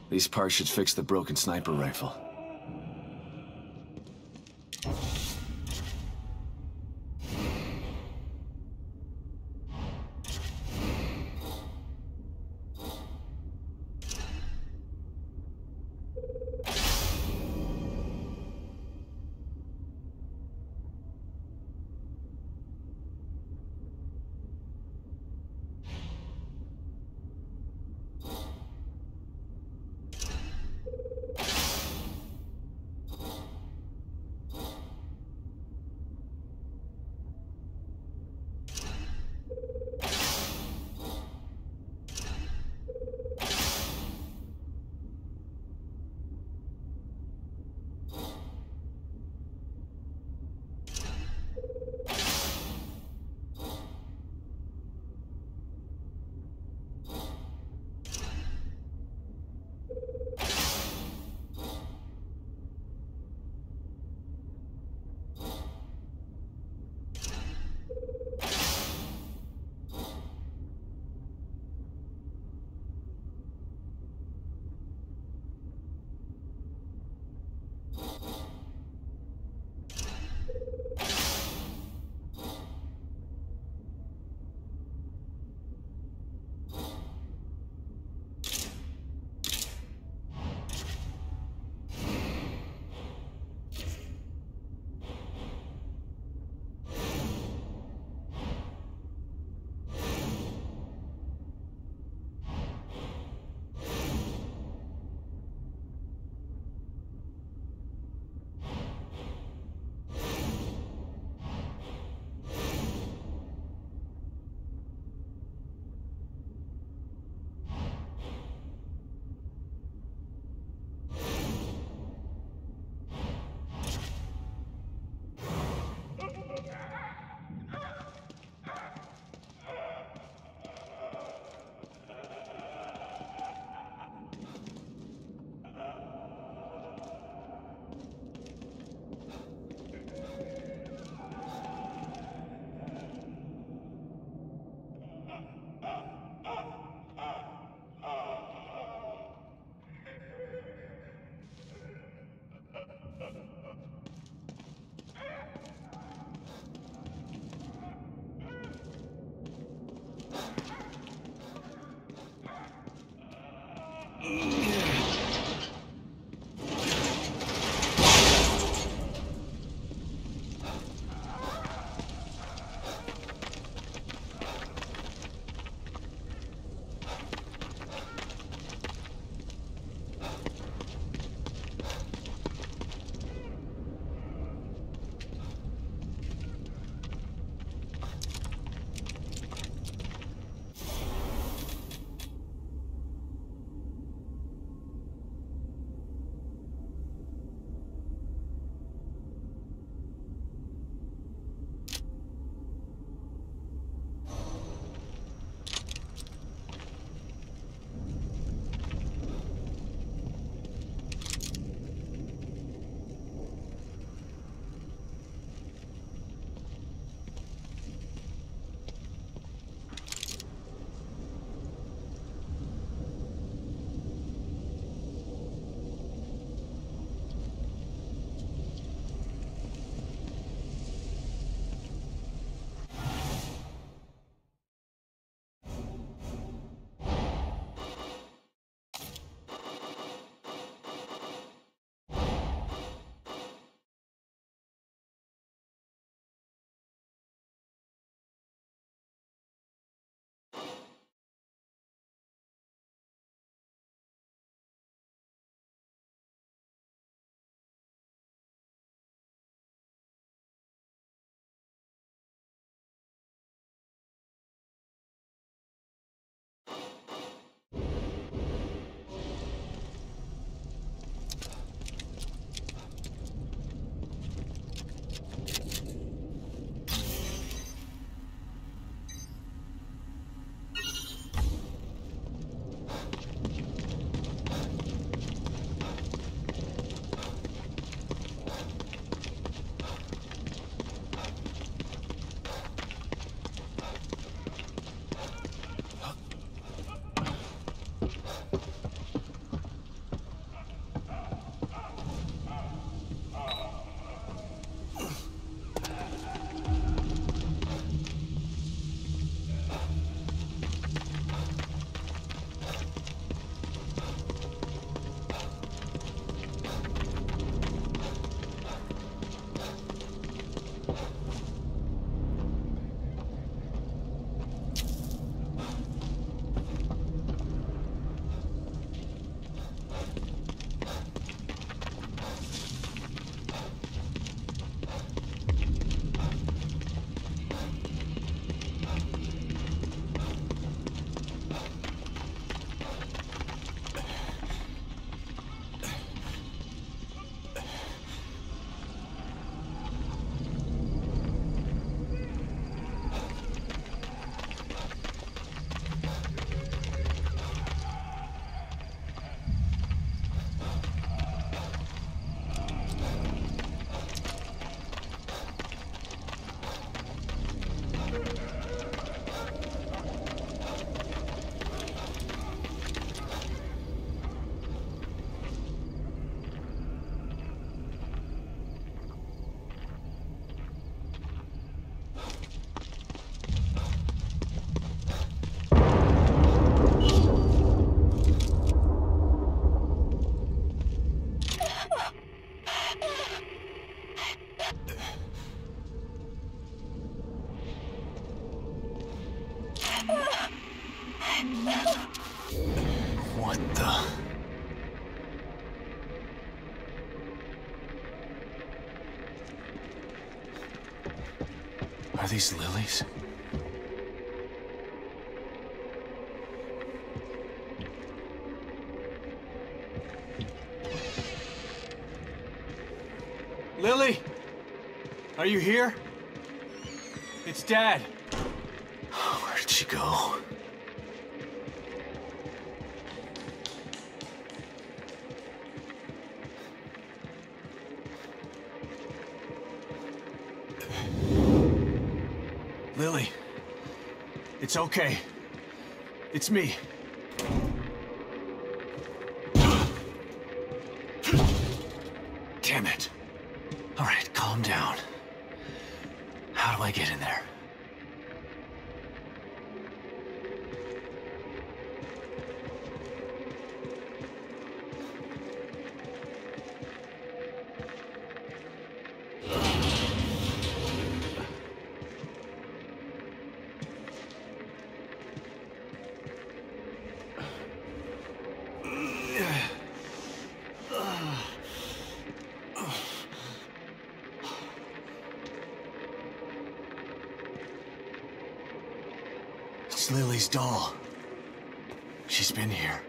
These parts should fix the broken sniper rifle. What the? Are these lilies? Lily? Are you here? It's Dad. Where'd she go? Lily. It's okay. It's me. Damn it. All right, calm down. How do I get in there? It's Lily's doll. She's been here.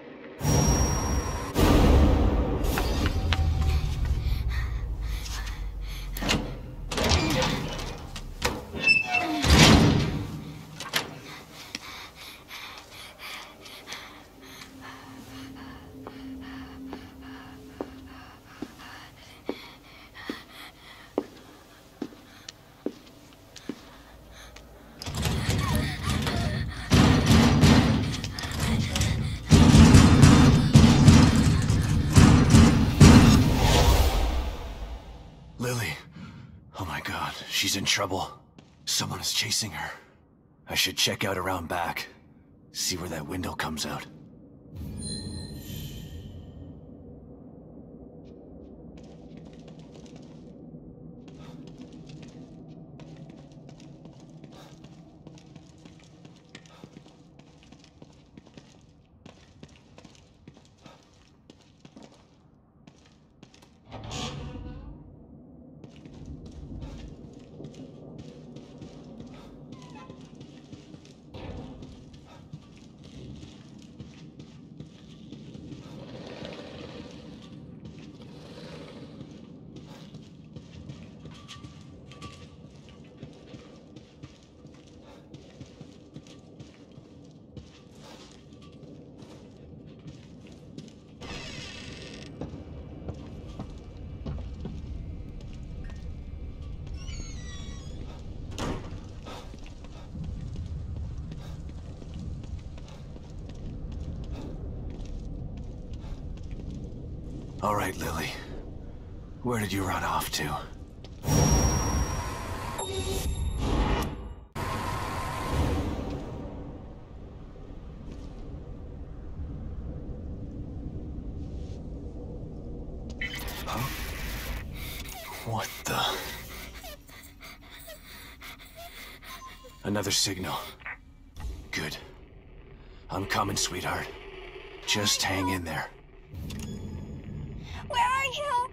Lily. Oh my God, she's in trouble. Someone is chasing her. I should check out around back. See where that window comes out. All right, Lily. Where did you run off to? Huh? What the? Another signal. Good. I'm coming, sweetheart. Just hang in there. Where are you?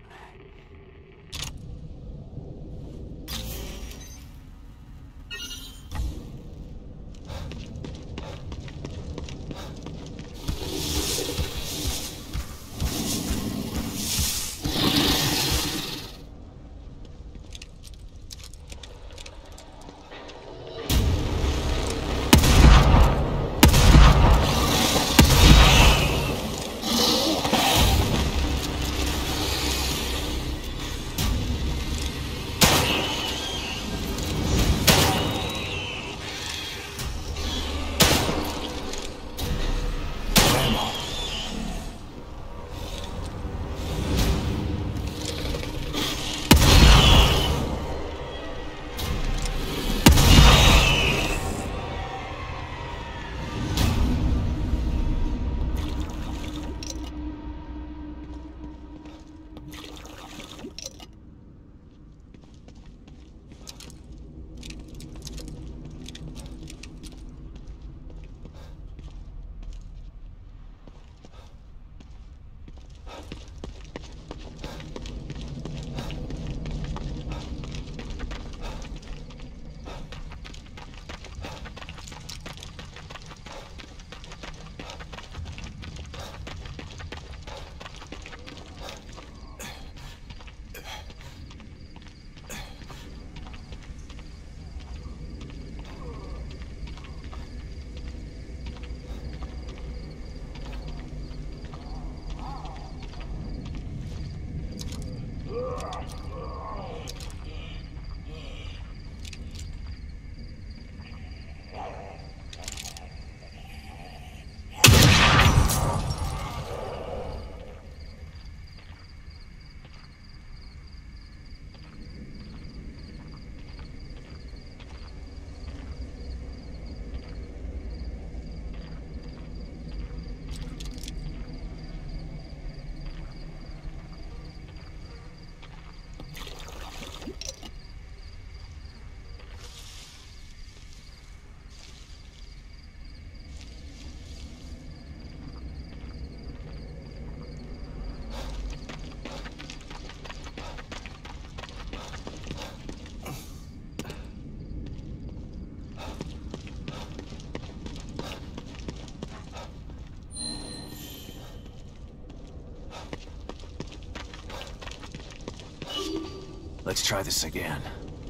Let's try this again.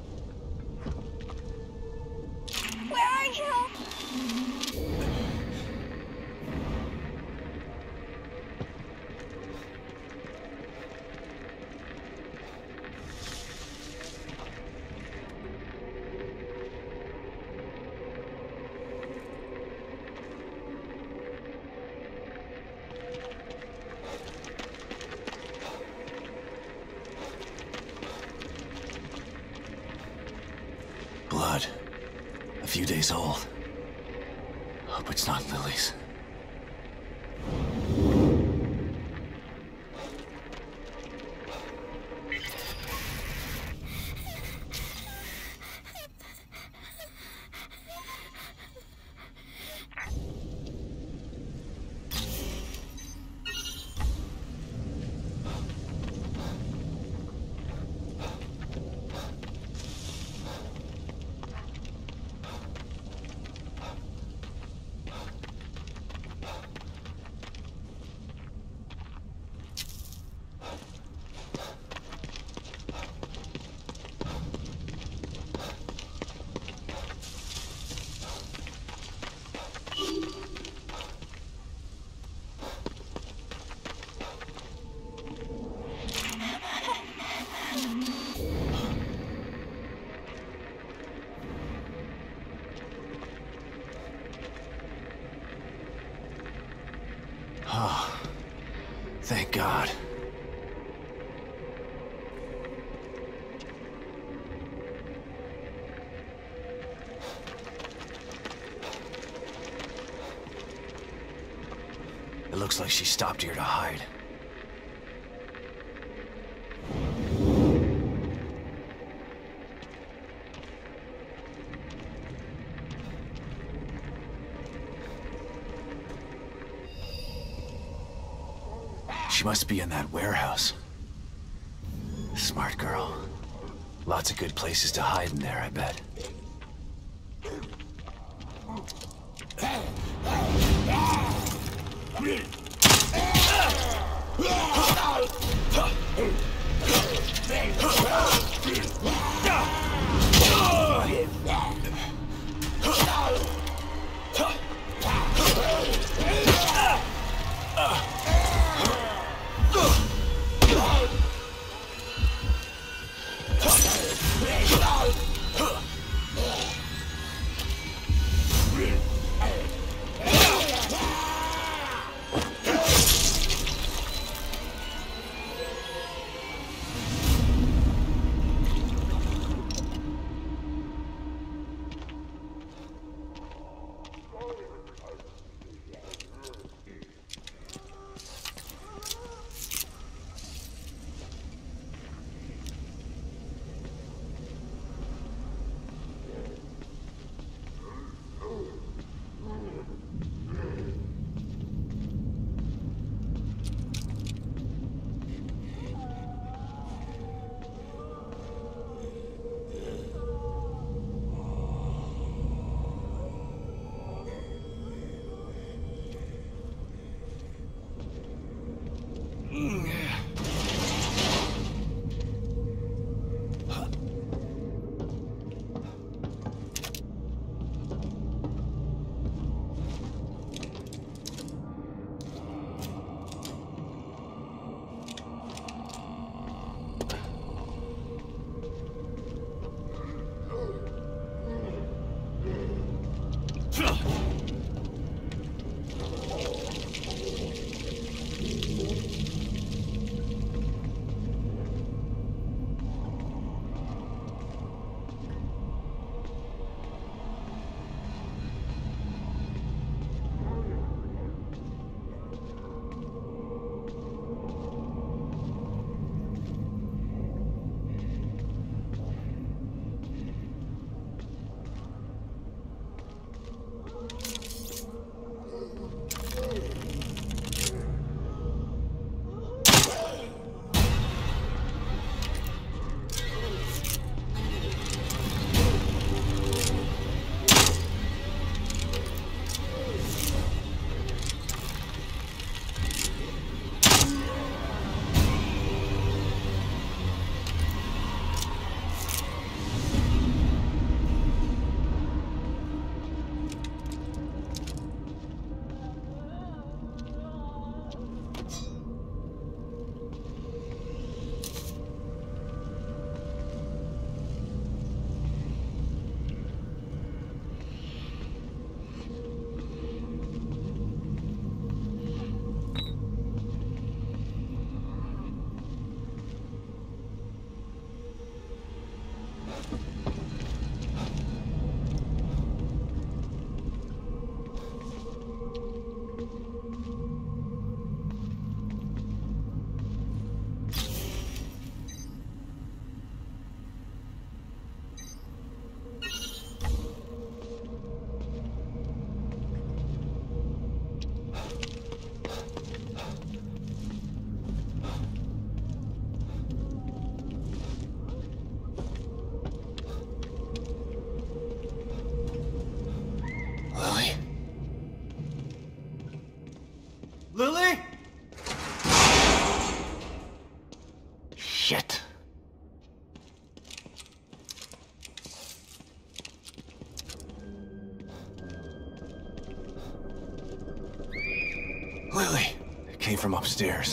Where are you? Blood. A few days old. Hope it's not Lily's. Oh, thank God. It looks like she stopped here to hide. She must be in that warehouse. Smart girl. Lots of good places to hide in there, I bet. Lily. It came from upstairs.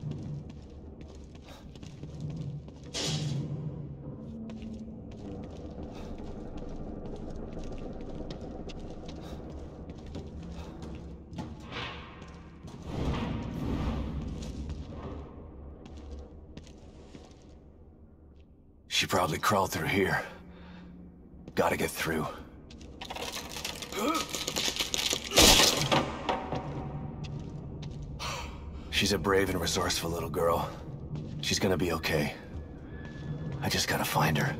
She probably crawled through here. Gotta get through. She's a brave and resourceful little girl. She's gonna be okay. I just gotta find her.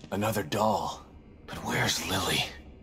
Another doll. But where's Lily?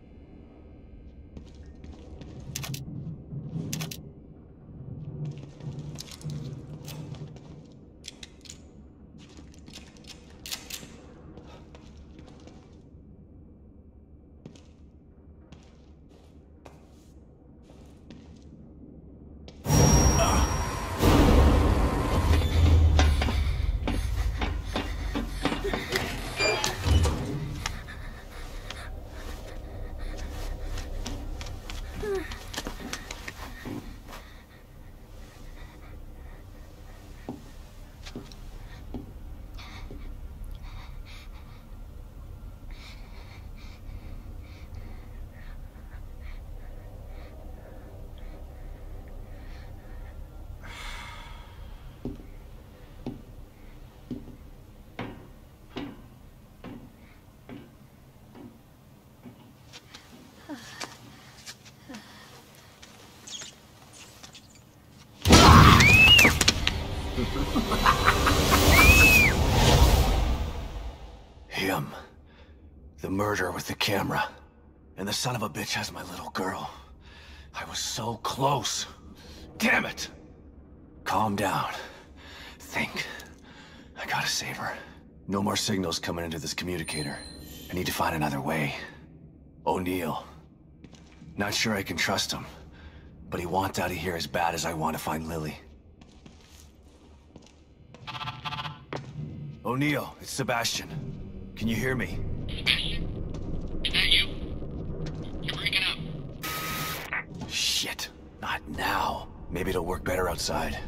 Him. The murderer with the camera. And the son of a bitch has my little girl. I was so close. Damn it! Calm down. Think. I gotta save her. No more signals coming into this communicator. I need to find another way. O'Neill. Not sure I can trust him. But he wants out of here as bad as I want to find Lily. O'Neill, it's Sebastian. Can you hear me? Sebastian? Is that you? You're breaking up. Shit. Not now. Maybe it'll work better outside.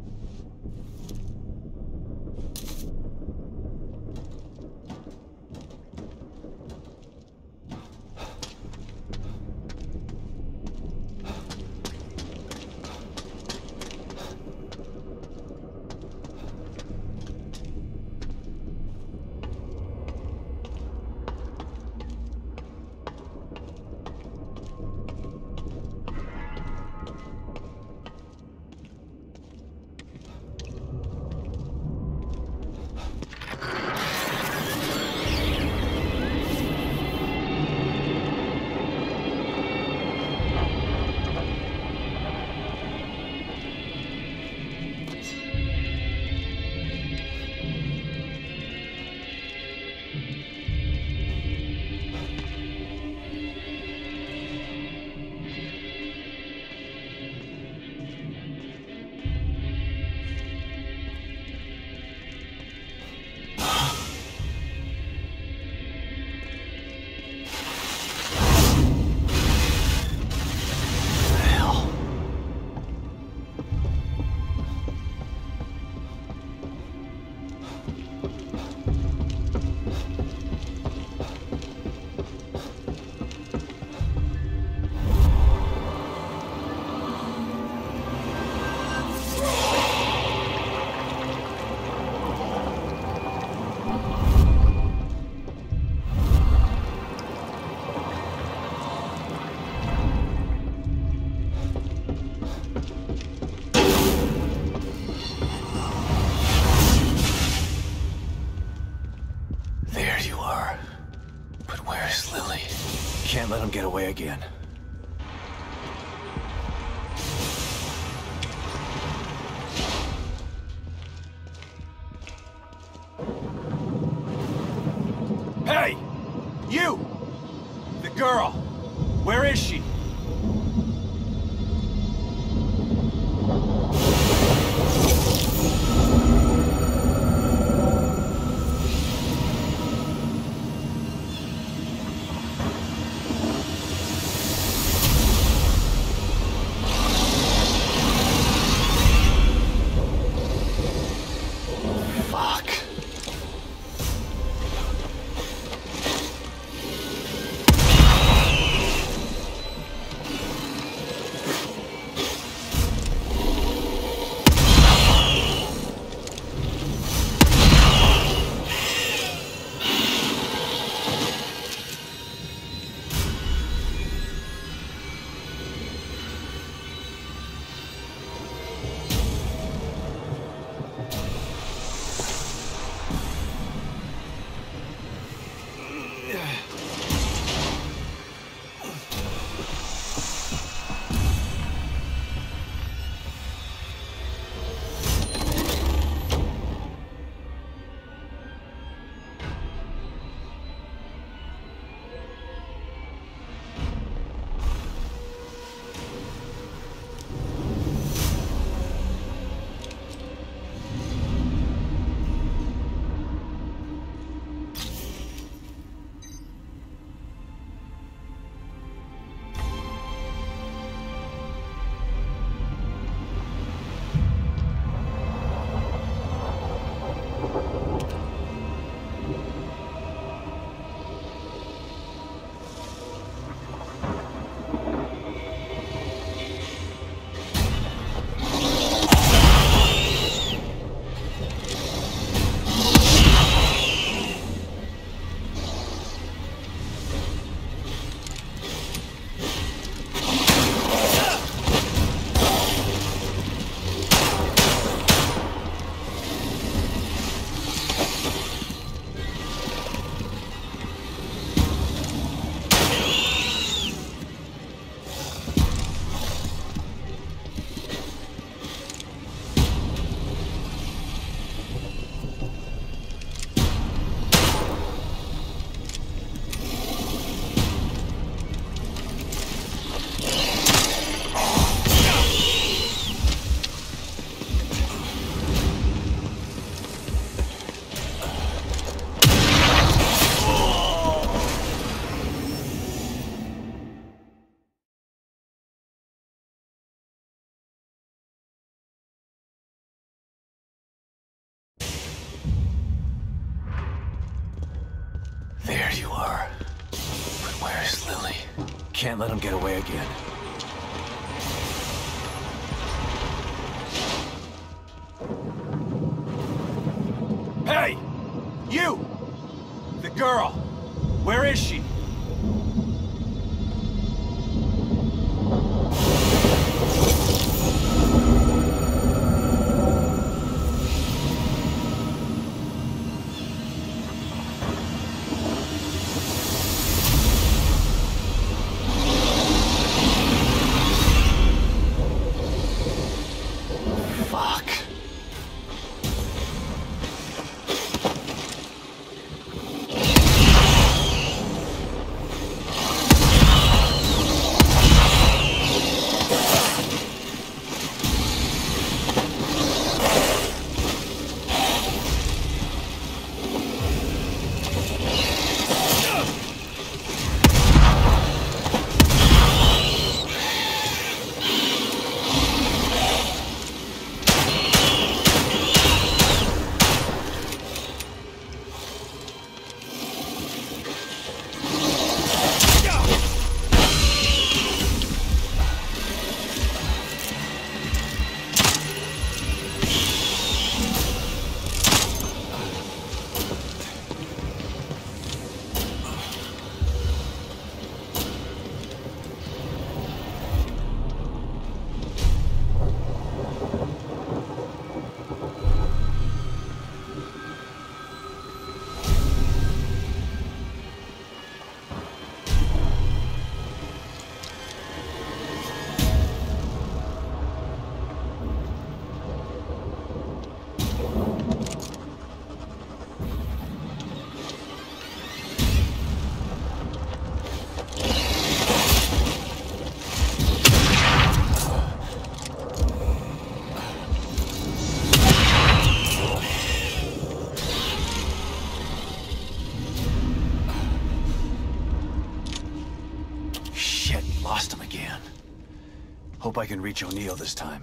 Can't let him get away again. Hey! You! The girl! Where is she? There you are. But where's Lily? Can't let him get away again. Hey! You! The girl! Where is she? Fuck. Shit, lost him again. Hope I can reach O'Neill this time.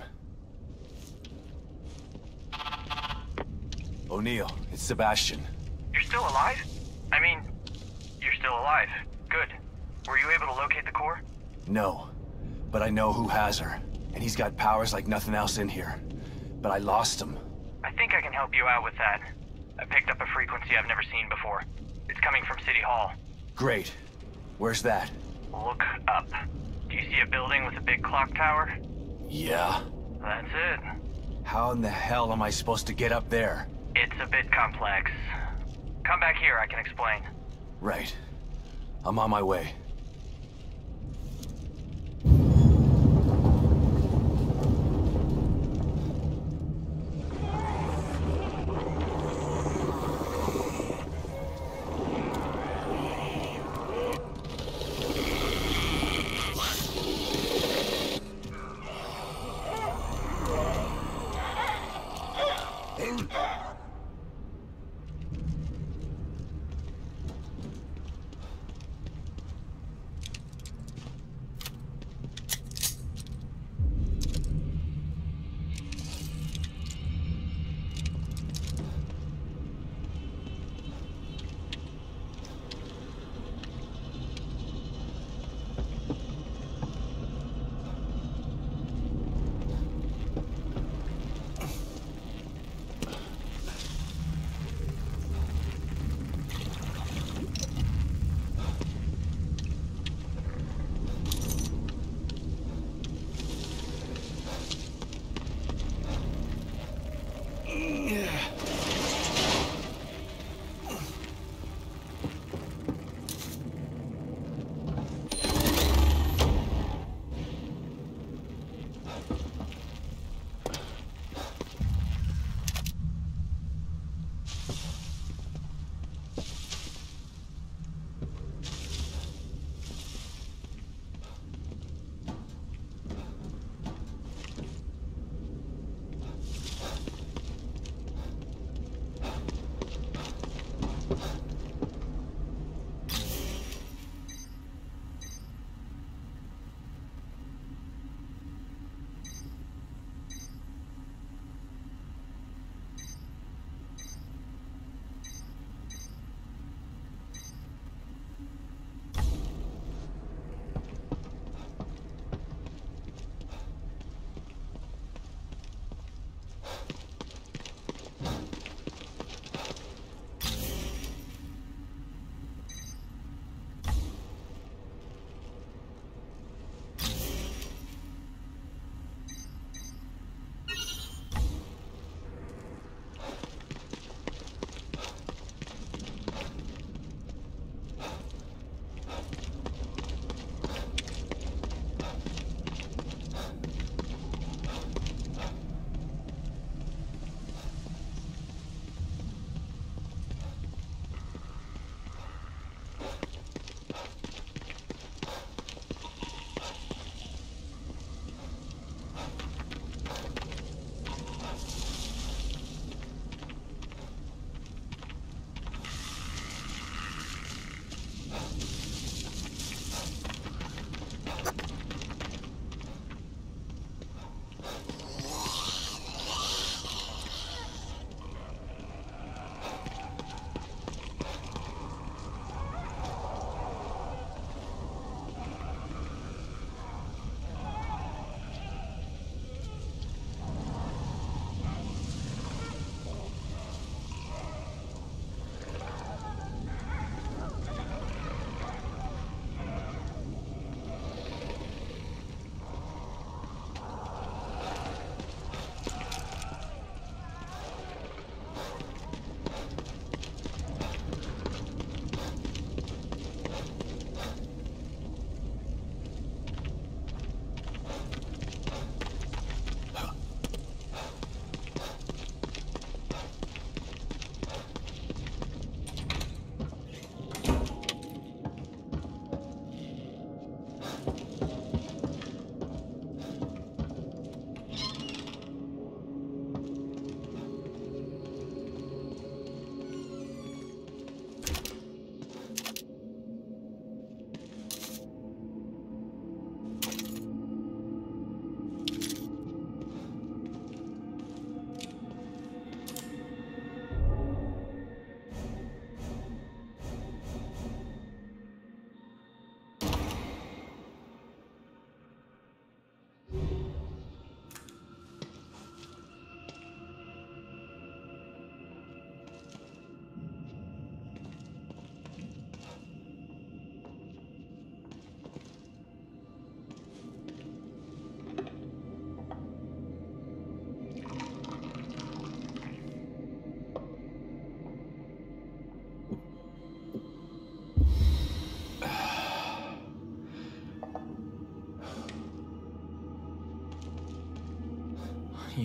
O'Neill, it's Sebastian. You're still alive? I mean, you're still alive. Good. Were you able to locate the core? No, but I know who has her. And he's got powers like nothing else in here. But I lost him. I think I can help you out with that. I picked up a frequency I've never seen before. It's coming from City Hall. Great. Where's that? Look up. Do you see a building with a big clock tower? Yeah. That's it. How in the hell am I supposed to get up there? It's a bit complex. Come back here, I can explain. Right. I'm on my way.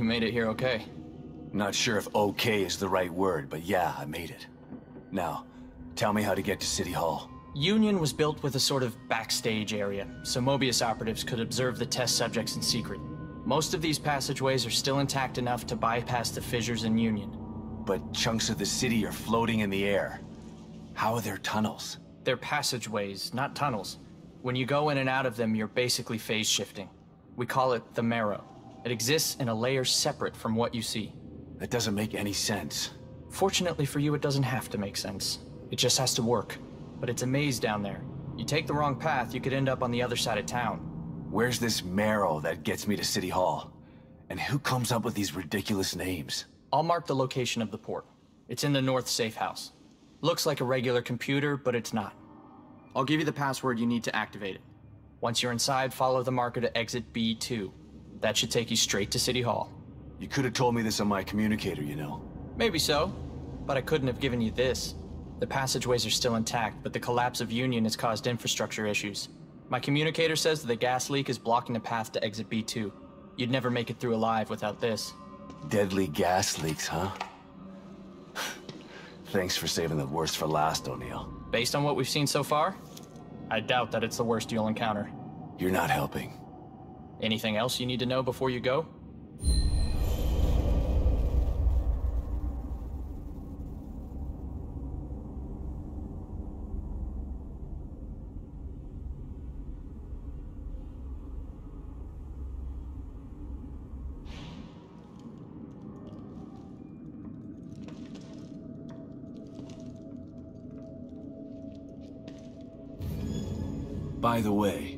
You made it here okay. Not sure if okay is the right word, but yeah, I made it. Now, tell me how to get to City Hall. Union was built with a sort of backstage area, so Mobius operatives could observe the test subjects in secret. Most of these passageways are still intact enough to bypass the fissures in Union. But chunks of the city are floating in the air. How are there tunnels? They're passageways, not tunnels. When you go in and out of them, you're basically phase shifting. We call it the Marrow. It exists in a layer separate from what you see. That doesn't make any sense. Fortunately for you, it doesn't have to make sense. It just has to work. But it's a maze down there. You take the wrong path, you could end up on the other side of town. Where's this Marrow that gets me to City Hall? And who comes up with these ridiculous names? I'll mark the location of the port. It's in the north safe house. Looks like a regular computer, but it's not. I'll give you the password you need to activate it. Once you're inside, follow the marker to exit B2. That should take you straight to City Hall. You could have told me this on my communicator, you know. Maybe so, but I couldn't have given you this. The passageways are still intact, but the collapse of Union has caused infrastructure issues. My communicator says that the gas leak is blocking the path to exit B2. You'd never make it through alive without this. Deadly gas leaks, huh? Thanks for saving the worst for last, O'Neill. Based on what we've seen so far, I doubt that it's the worst you'll encounter. You're not helping. Anything else you need to know before you go? By the way,